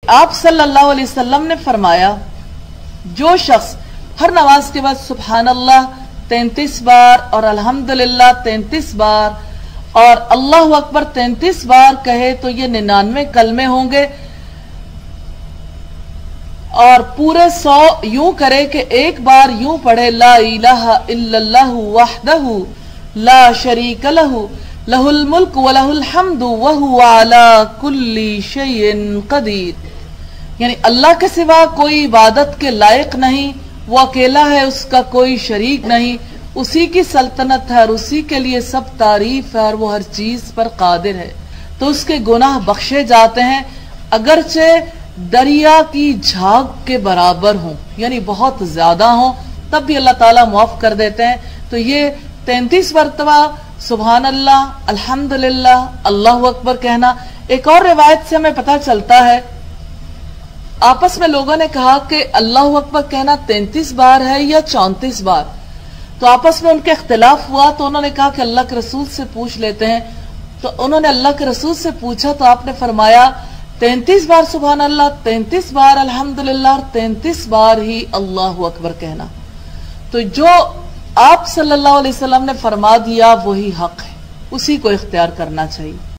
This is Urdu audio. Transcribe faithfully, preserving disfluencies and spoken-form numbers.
آپ صلی اللہ علیہ وسلم نے فرمایا جو شخص ہر نماز کے بعد سبحان اللہ تینتیس بار اور الحمدللہ تینتیس بار اور اللہ اکبر تینتیس بار کہے تو یہ ننانوے کلمے ہوں گے، اور پورے سو یوں کرے کہ ایک بار یوں پڑھے لا الہ الا اللہ وحدہ لا شریک لہ لہ الملک ولہ الحمد وہو علی کل شیء قدیر، یعنی اللہ کے سوا کوئی عبادت کے لائق نہیں، وہ اکیلا ہے، اس کا کوئی شریک نہیں، اسی کی سلطنت ہے اور اسی کے لیے سب تعریف ہے اور وہ ہر چیز پر قادر ہے، تو اس کے گناہ بخشے جاتے ہیں اگرچہ دریا کی جھاگ کے برابر ہوں، یعنی بہت زیادہ ہوں، تب بھی اللہ تعالیٰ معاف کر دیتے ہیں۔ تو یہ تینتیس مرتبہ سبحان اللہ الحمدللہ اللہ اکبر کہنا۔ ایک اور روایت سے ہمیں پتہ چلتا ہے، آپس میں لوگوں نے کہا کہ اللہ اکبر کہنا تینتیس بار ہے یا چونتیس بار، تو آپس میں ان کے اختلاف ہوا، تو انہوں نے کہا کہ اللہ کے رسول سے پوچھ لیتے ہیں، تو انہوں نے اللہ کے رسول سے پوچھا تو آپ نے فرمایا تینتیس بار سبحان اللہ، تینتیس بار الحمدللہ اور تینتیس بار ہی اللہ اکبر کہنا۔ تو جو آپ صلی اللہ علیہ وسلم نے فرما دیا وہی حق ہے، اسی کو اختیار کرنا چاہیے۔